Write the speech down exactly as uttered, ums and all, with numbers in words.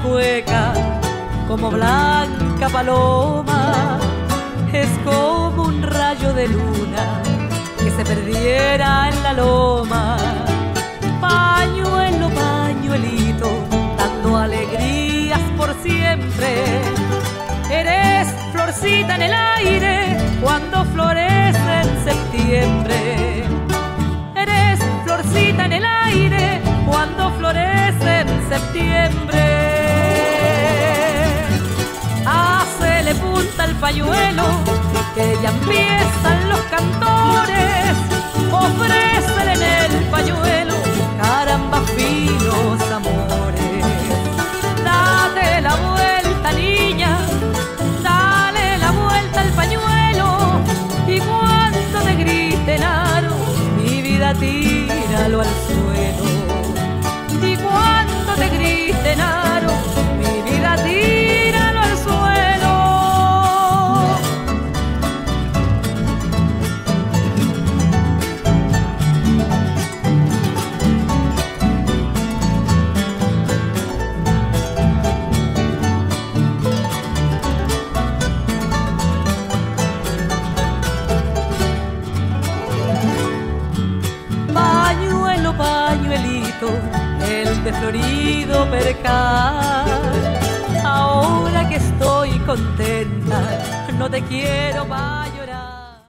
cueca como blanca paloma, es como un rayo de luna que se perdiera en la loma. Pañuelo, pañuelito, dando alegrías por siempre. Eres florcita en el aire cuando florece en septiembre. Eres florcita en el aire cuando florece en septiembre. Hácele punta al pañuelo, que ya empiezan los cantores. Ofrécele en el pañuelo caramba finos amores. Date la vuelta, niña, dale la vuelta al pañuelo, y cuando te griten aro, mi vida tíralo al suelo. Y cuando te griten aro, mi vida tíralo al suelo. Pañuelo, pañuelito, el de florido percal. Ahora que estoy contenta, no te quiero pañuelo.